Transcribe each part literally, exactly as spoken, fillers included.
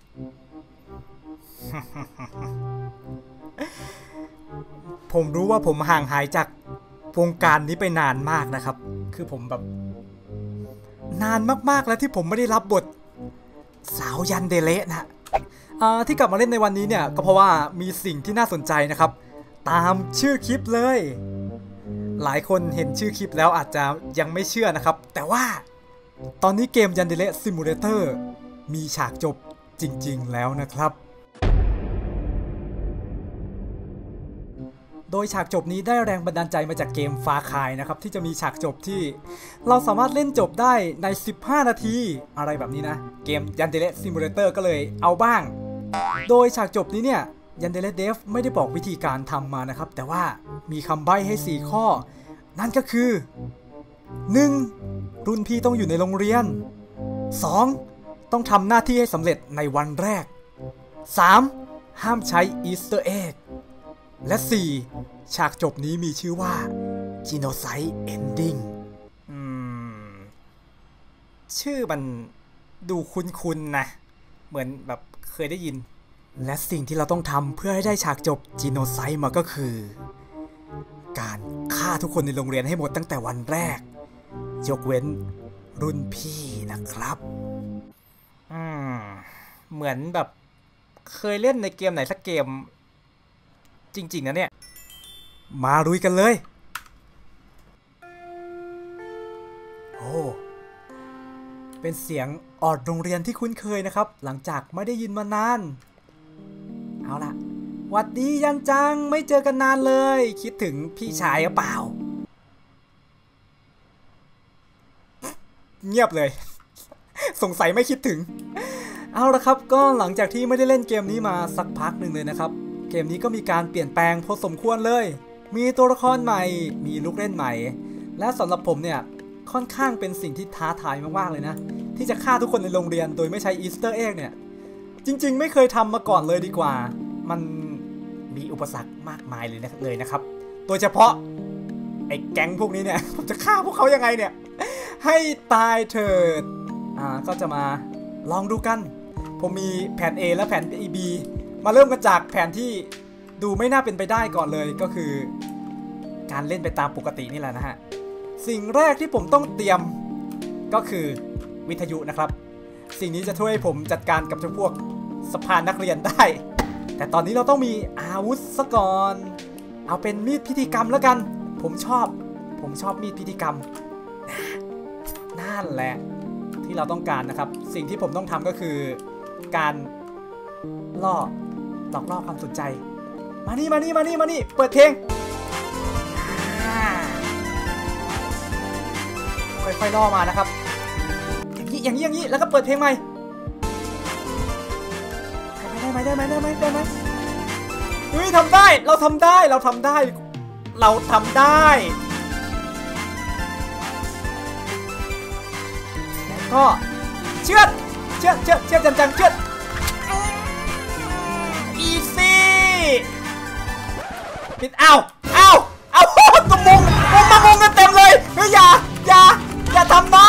ผมรู้ว่าผมห่างหายจากวงการนี้ไปนานมากนะครับคือผมแบบนานมากๆแล้วที่ผมไม่ได้รับบทสาวยันเดเลนะที่กลับมาเล่นในวันนี้เนี่ยก็เพราะว่ามีสิ่งที่น่าสนใจนะครับตามชื่อคลิปเลยหลายคนเห็นชื่อคลิปแล้วอาจจะยังไม่เชื่อนะครับแต่ว่าตอนนี้เกมยันเดเลซิมูเลเตอร์มีฉากจบจริงๆแล้วนะครับโดยฉากจบนี้ได้แรงบันดาลใจมาจากเกมฟาคายนะครับที่จะมีฉากจบที่เราสามารถเล่นจบได้ในสิบห้านาทีอะไรแบบนี้นะเกมยันเดเลซิมูเลเตอร์ก็เลยเอาบ้างโดยฉากจบนี้เนี่ยยันเดเลเดฟไม่ได้บอกวิธีการทำมานะครับแต่ว่ามีคำใบ้ให้สี่ข้อนั่นก็คือ หนึ่ง. รุ่นพี่ต้องอยู่ในโรงเรียน สอง. ต้องทำหน้าที่ให้สำเร็จในวันแรก สาม. ห้ามใช้อีสเตอร์เอ็กและ สี่. ฉากจบนี้มีชื่อว่า Genocide Ending อืมชื่อมันดูคุ้นๆนะเหมือนแบบเคยได้ยินและสิ่งที่เราต้องทำเพื่อให้ได้ฉากจบ Genocide มาก็คือการฆ่าทุกคนในโรงเรียนให้หมดตั้งแต่วันแรกยกเว้นรุ่นพี่นะครับอืมเหมือนแบบเคยเล่นในเกมไหนสักเกมจริงๆนะเนี่ยมาลุยกันเลยโอ้เป็นเสียงออดโรงเรียนที่คุ้นเคยนะครับหลังจากไม่ได้ยินมานานเอาล่ะหวัดดียันจังไม่เจอกันนานเลยคิดถึงพี่ชายหรือเปล่าเงียบเลย สงสัยไม่คิดถึงเอาละครับก็หลังจากที่ไม่ได้เล่นเกมนี้มาสักพักหนึ่งเลยนะครับเกมนี้ก็มีการเปลี่ยนแปลงพอสมควรเลยมีตัวละครใหม่มีลูกเล่นใหม่และสำหรับผมเนี่ยค่อนข้างเป็นสิ่งที่ท้าทายมากๆเลยนะที่จะฆ่าทุกคนในโรงเรียนโดยไม่ใช้อีสเตอร์เอ็กเนี่ยจริงๆไม่เคยทำมาก่อนเลยดีกว่ามันมีอุปสรรคมากมายเลยนะเลยนะครับโดยเฉพาะไอ้แก๊งพวกนี้เนี่ยผมจะฆ่าพวกเขายังไงเนี่ยให้ตายเถิดอ่าก็จะมาลองดูกันผมมีแผน A และแผน B มาเริ่มกันจากแผนที่ดูไม่น่าเป็นไปได้ก่อนเลยก็คือการเล่นไปตามปกตินี่แหละนะฮะสิ่งแรกที่ผมต้องเตรียมก็คือวิทยุนะครับสิ่งนี้จะช่วยผมจัดการกับเจ้าพวกสภานักเรียนได้แต่ตอนนี้เราต้องมีอาวุธซะก่อนเอาเป็นมีดพิธีกรรมแล้วกันผมชอบผมชอบมีดพิธีกรรมนั่นแหละที่เราต้องการนะครับสิ่งที่ผมต้องทำก็คือการล่อหลอกล่อความสนใจมานี่มานี่มานี่มานี่เปิดเพลงค่อยๆล่อมานะครับอย่างนี้อย่างนี้อย่างนี้แล้วก็เปิดเพลงใหม่ได้ไหมได้ไหมได้ไหมได้ไหมเฮ้ยทำได้เราทำได้เราทำได้เราทำได้แล้วก็เชือดเชือดเชือดเชือดจังๆเชือดอีซี่ปิดเอาเอาเอาตัวมุงมุงมามุงกันเต็มเลยเฮ้ยอย่าอย่าอย่าทำนะ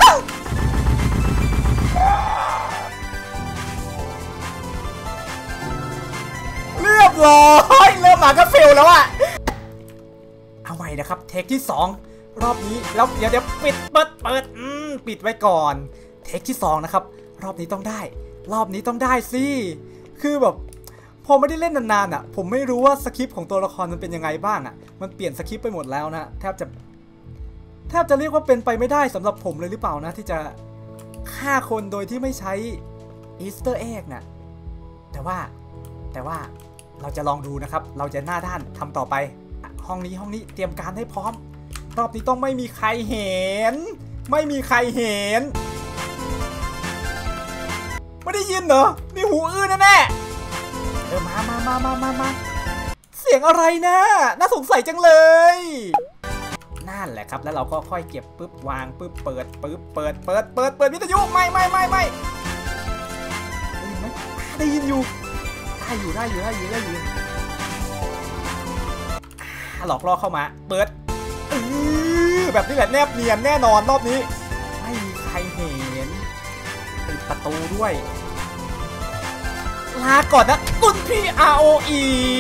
เรียบร้อยเริ่มมาก็เฟลแล้วอะเอาใหม่นะครับเทคที่สองรอบนี้แล้วเดี๋ยวเดี๋ยวปิดเปิดเปิดอืมปิดไว้ก่อนเทคที่สองนะครับรอบนี้ต้องได้รอบนี้ต้องได้สิคือแบบพอไม่ได้เล่นนานๆอ่ะผมไม่รู้ว่าสคริปต์ของตัวละครมันเป็นยังไงบ้างอ่ะมันเปลี่ยนสคริปต์ไปหมดแล้วนะแทบจะแทบจะเรียกว่าเป็นไปไม่ได้สำหรับผมเลยหรือเปล่านะที่จะฆ่าคนโดยที่ไม่ใช้อีสเตอร์เอ็กนะแต่ว่าแต่ว่าเราจะลองดูนะครับเราจะหน้าด้านทำต่อไปห้องนี้ห้องนี้เตรียมการให้พร้อมรอบนี้ต้องไม่มีใครเห็นไม่มีใครเห็นไม่ได้ยินเหรอนี่หูอื้อแน่ๆเออมามามามามามาเสียงอะไรนะน่าสงสัยจังเลยนั่นแหละครับแล้วเราก็ค่อยเก็บปุ๊บวางปุ๊บเปิดปุ๊บเปิดเปิดเปิดเปิดวิทยุไม่ไม่ไม่ไม่ได้ยินไหมได้ยินอยู่ได้อยู่ได้อยู่ได้อยู่ได้อยู่หลอกล่อเข้ามาเปิดเออแบบนี้แหละแนบเนียนแน่นอนรอบนี้ไม่มีใครเห็นปิดประตูด้วยลาก่อนนะรุ่นพี่ อาร์ โอ อี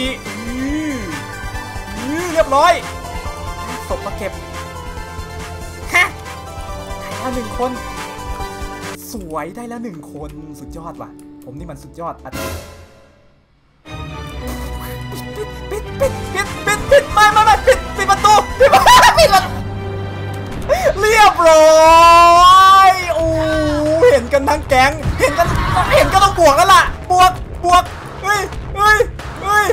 เรียบร้อยศพมาเก็บฮะได้แล้วหนึ่งคนสวยได้แล้วหนึ่งคนสุดยอดว่ะผมนี่มันสุดยอดอ่ะปิดปิดปิดปิดปิดไม่ไม่ไม่ปิดปิดประตูปิดประตูปิดประตูเรียบร้อยโอ้เห็นกันทั้งแก๊งเห็นกันเห็นก็ต้องบวกแล้วล่ะบวกบวกเฮ้ยเฮ้ยเฮ้ย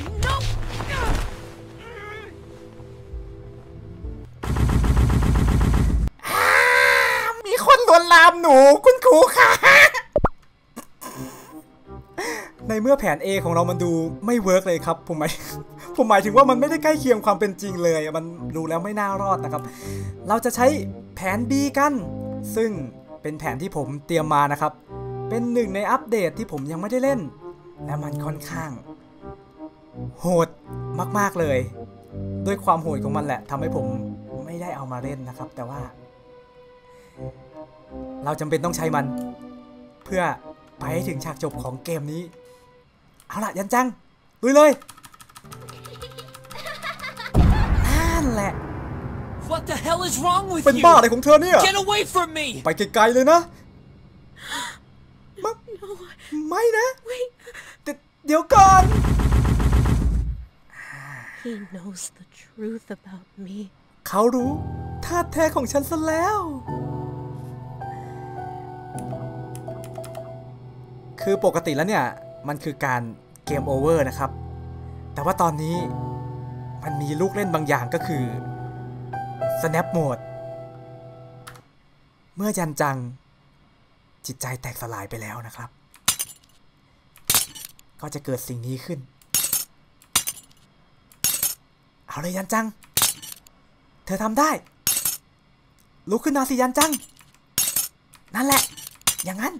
มีคนลวนลามหนูคุณครูค่ะในเมื่อแผน A ของเรามันดูไม่เวิร์กเลยครับผมหมายผมหมายถึงว่ามันไม่ได้ใกล้เคียงความเป็นจริงเลยมันดูแล้วไม่น่ารอดนะครับเราจะใช้แผน B กันซึ่งเป็นแผนที่ผมเตรียมมานะครับเป็นหนึ่งในอัปเดตที่ผมยังไม่ได้เล่นและมันค่อนข้างโหดมากๆเลยด้วยความโหดของมันแหละทำให้ผมไม่ได้เอามาเล่นนะครับแต่ว่าเราจำเป็นต้องใช้มันเพื่อไปให้ถึงฉากจบของเกมนี้เอาล่ะยันจังลุยเลยนั่นแหละ What the hell is wrong with you เป็นบ้าอะไรของเธอเนี่ย Get away from me ไปไกลๆเลยนะไม่นะเดี๋ยวก่อน He knows the truth about me เขารู้ท่าแท้ของฉันซะแล้วคือปกติแล้วเนี่ยมันคือการเกมโอเวอร์นะครับแต่ว่าตอนนี้มันมีลูกเล่นบางอย่างก็คือ Snap Mode เมื่อยันจังจิตใจแตกสลายไปแล้วนะครับก็จะเกิดสิ่งนี้ขึ้นเอาเลยยันจังเธอทำได้ลุกขึ้นมาสิยันจังนั่นแหละอย่างนั้น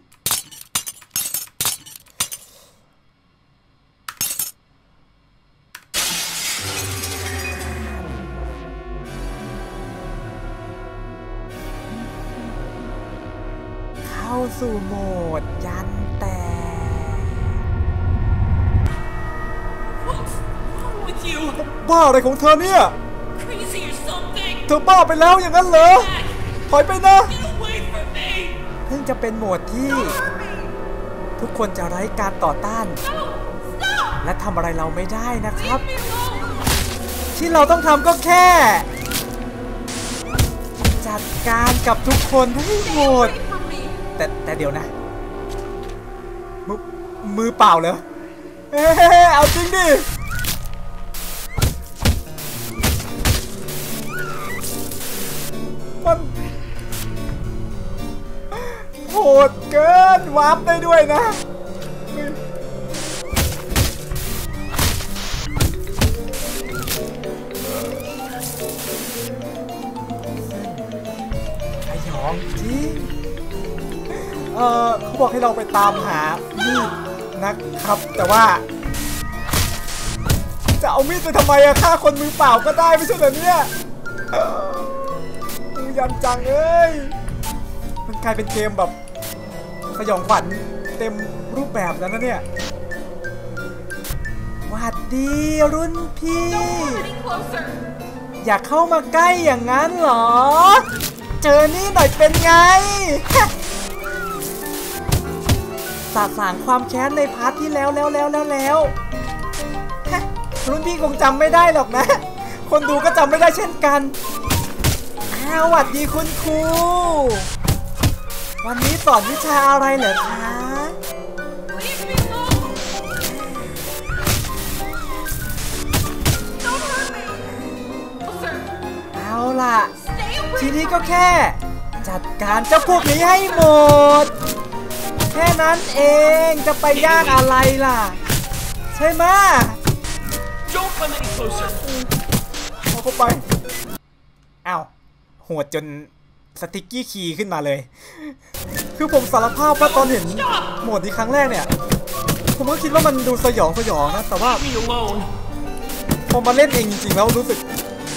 เข้าสู่โหมดยันแต่บ้าอะไรของเธอเนี่ยเธอบ้าไปแล้วอย่างนั้นเหรอถอยไปนะเพิ่งจะเป็นโหมดที่ทุกคนจะไร้การต่อต้านและทำอะไรเราไม่ได้นะครับที่เราต้องทำก็แค่จัดการกับทุกคนให้หมดแต่แต่เดี๋ยวนะมือมือเปล่าเหรอเฮ้เอาจริงดิมันโหดเกินวาร์ปได้ด้วยนะไอ้หยองจริงเออเขาบอกให้เราไปตามหามีดนะครับแต่ว่าจะเอามีดไปทำไมอะฆ่าคนมือเปล่าก็ได้ไม่ใช่เหรอเนี่ยยันจังเอ้ยมันกลายเป็นเกมแบบสยองขวัญเต็มรูปแบบแล้วนะเนี่ยหวัดดีรุ่นพี่อยากเข้ามาใกล้อย่างนั้นเหรอเจอนี่หน่อยเป็นไงสาสางความแค้นในพาร์ทที่แล้วแล้วแล้วแล้วแล้วรุ่นพี่คงจำไม่ได้หรอกนะคนดูก็จำไม่ได้เช่นกันสวัสดีคุณครูวันนี้สอนวิชาอะไรเหรอคะเอาล่ะทีนี้ก็แค่จัดการเจ้าพวกนี้ให้หมดแค่นั้นเองจะไปยากอะไรล่ะใช่ไหมเอาเข้าไปอ้าวโหดจนสติ๊กกี้คีย์ขึ้นมาเลยคือผมสารภาพว่าตอนเห็นโหมดนี้ครั้งแรกเนี่ยผมก็คิดว่ามันดูสยองสยองนะแต่ว่าพอมาเล่นเองจริงๆแล้วรู้สึก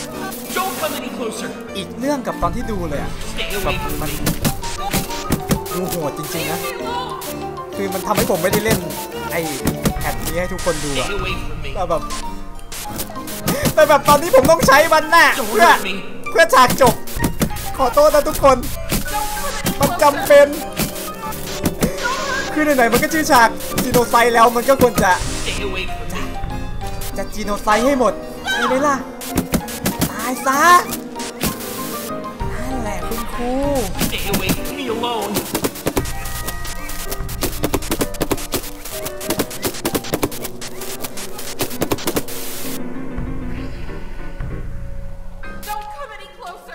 อีกเรื่องกับตอนที่ดูเลยอะแบบมันดูโหดจริงๆนะคือมันทำให้ผมไม่ได้เล่นไอ้แพทนี้ให้ทุกคนดูอะ Stay away from me. แต่แบบแต่แบบตอนนี้ผมต้องใช้มันน่ะ Don't เพื่อ hurt me. เพื่อฉากจบขอโทษนะทุกคนมันจำเป็นคือไหนๆมันก็ชื่อฉากจีโนไซด์แล้วมันก็ควรจะ Stay away from me. จะจีโนไซด์ให้หมดใช่ไหมล่ะตายซะนั่นแหละคุณครู Stay away from me alone. Don't come any closer!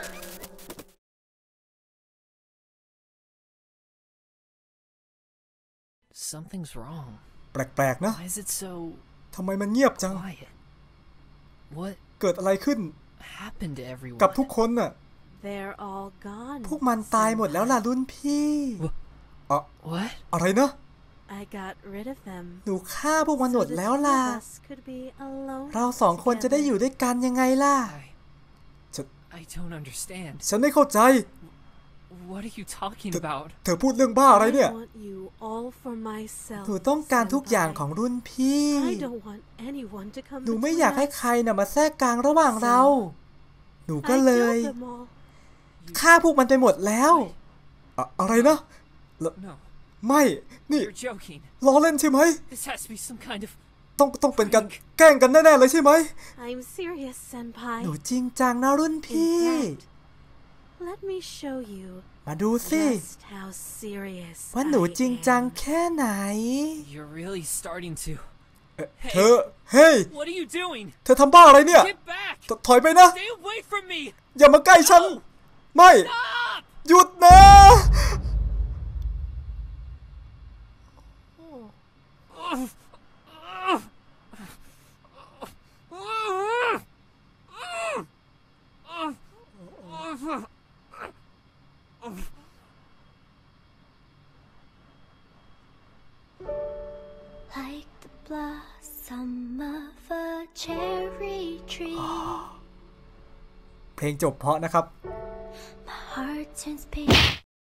Something's wrong. แปลกๆนะ Why is it so ทำไมมันเงียบจัง quiet? What เกิดอะไรขึ้น happened to everyone? กับทุกคนน่ะ They're all gone. พวกมันตายหมดแล้วล่ะรุ่นพี่อ๋อ What? อะไรนะ I got rid of them. หนูฆ่าพวกมันหม So ด the แล้ว two ล่ะ of us could be alone เราสองคนจะได้อยู่ together. ด้วยกันยังไงล่ะ I ฉัน I don't understand. ฉันไม่เข้าใจ What are you talking about? เธอพูดเรื่องบ้าอะไรเนี่ย I want you all for myself. หนูต้องการทุกอย่างของรุ่นพี่ I don't want anyone to come หนูไม่ between อยากให้ us. ใครน่ะมาแทรกกลางระหว่างเรา หนูก็ I เลย killed them all. ฆ่าพวกมันไปหมดแล้วอะอะไรนะ No, ไม่ นี่ you're joking. ล้อเล่นใช่ไหม This has to be some kind of ต้องต้องเป็นการแกล้งกันแน่ๆเลยใช่ไหม I'm serious, senpai. หนูจริงจังนะรุ่น In พี่ fact, let me show you มาดูสิ just how serious ว่าหนู I จริงจัง am. แค่ไหน you're really starting to. เธอ เฮ้ย What are you doing? เธอทำบ้าอะไรเนี่ย Get back! ถถอยไปนะ Stay away from me! อย่ามาใกล้ฉัน ไม่ Stop! หยุดนะ Like the blossom of a cherry tree, เพลงจบเพราะนะครับ my heart turns pink.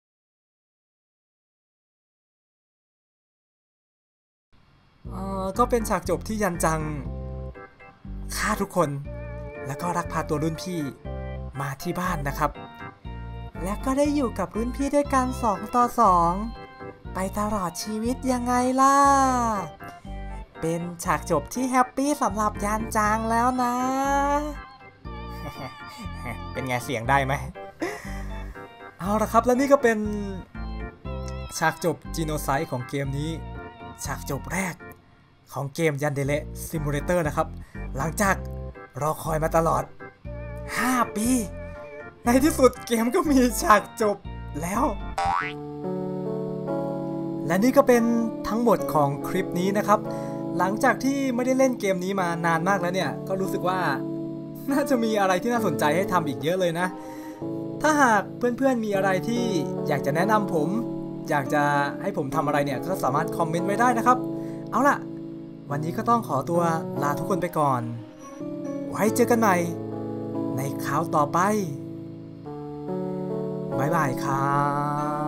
เอ่อก็เป็นฉากจบที่ยันจังฆ่าทุกคน แล้วก็รักพาตัวรุ่นพี่มาที่บ้านนะครับ และก็ได้อยู่กับรุ่นพี่ด้วยกันสองต่อสองไปตลอดชีวิตยังไงล่ะ เป็นฉากจบที่แฮปปี้สำหรับยันจังแล้วนะ เป็นไงเสียงได้ไหม เอาละครับแล้วนี่ก็เป็นฉากจบจีโนไซด์ของเกมนี้ ฉากจบแรกของเกมยันเดเลซิมูเลเตอร์นะครับหลังจากรอคอยมาตลอดห้าปีในที่สุดเกมก็มีฉากจบแล้ว และนี่ก็เป็นทั้งหมดของคลิปนี้นะครับหลังจากที่ไม่ได้เล่นเกมนี้มานานมากแล้วเนี่ยก็รู้สึกว่าน่าจะมีอะไรที่น่าสนใจให้ทำอีกเยอะเลยนะถ้าหากเพื่อนๆมีอะไรที่อยากจะแนะนำผมอยากจะให้ผมทำอะไรเนี่ยก็สามารถคอมเมนต์ไว้ได้นะครับเอาล่ะวันนี้ก็ต้องขอตัวลาทุกคนไปก่อนไว้เจอกันใหม่ในคราวต่อไปบ๊ายบายครับ